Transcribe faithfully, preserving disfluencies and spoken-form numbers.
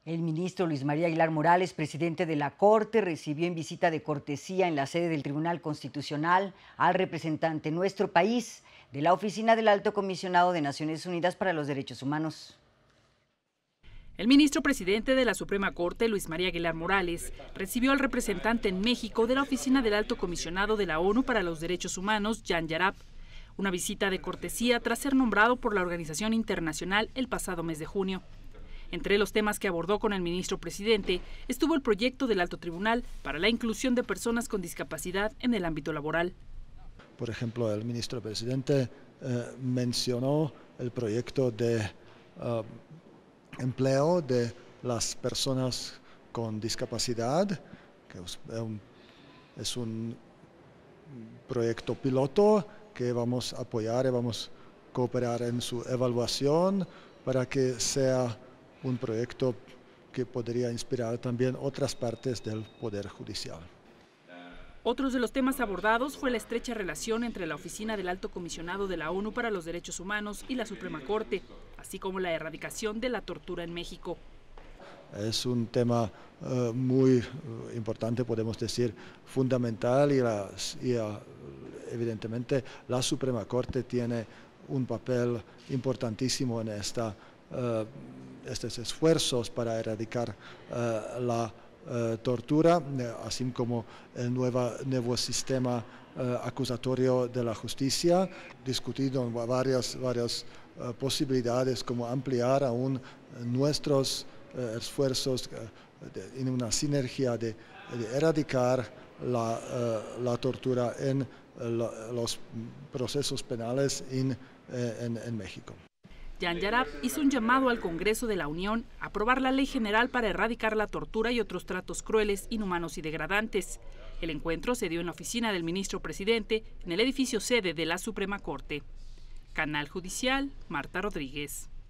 El ministro Luis María Aguilar Morales, presidente de la Corte, recibió en visita de cortesía en la sede del Tribunal Constitucional al representante en nuestro país de la Oficina del Alto Comisionado de Naciones Unidas para los Derechos Humanos. El ministro presidente de la Suprema Corte, Luis María Aguilar Morales, recibió al representante en México de la Oficina del Alto Comisionado de la ONU para los Derechos Humanos, Jan Yarab, una visita de cortesía tras ser nombrado por la organización internacional el pasado mes de junio. Entre los temas que abordó con el ministro presidente estuvo el proyecto del Alto Tribunal para la inclusión de personas con discapacidad en el ámbito laboral. Por ejemplo, el ministro presidente eh, mencionó el proyecto de uh, empleo de las personas con discapacidad, que es un, es un proyecto piloto que vamos a apoyar y vamos a cooperar en su evaluación para que sea un proyecto que podría inspirar también otras partes del Poder Judicial. Otros de los temas abordados fue la estrecha relación entre la Oficina del Alto Comisionado de la ONU para los Derechos Humanos y la Suprema Corte, así como la erradicación de la tortura en México. Es un tema uh, muy uh, importante, podemos decir, fundamental, y, la, y uh, evidentemente la Suprema Corte tiene un papel importantísimo en esta Uh, estos esfuerzos para erradicar uh, la uh, tortura, uh, así como el nueva, nuevo sistema uh, acusatorio de la justicia, discutido en varias, varias uh, posibilidades como ampliar aún nuestros uh, esfuerzos uh, de, en una sinergia de, de erradicar la, uh, la tortura en uh, la, los procesos penales en, uh, en, en México. Jan Yarab hizo un llamado al Congreso de la Unión a aprobar la Ley General para erradicar la tortura y otros tratos crueles, inhumanos y degradantes. El encuentro se dio en la oficina del ministro presidente, en el edificio sede de la Suprema Corte. Canal Judicial, Marta Rodríguez.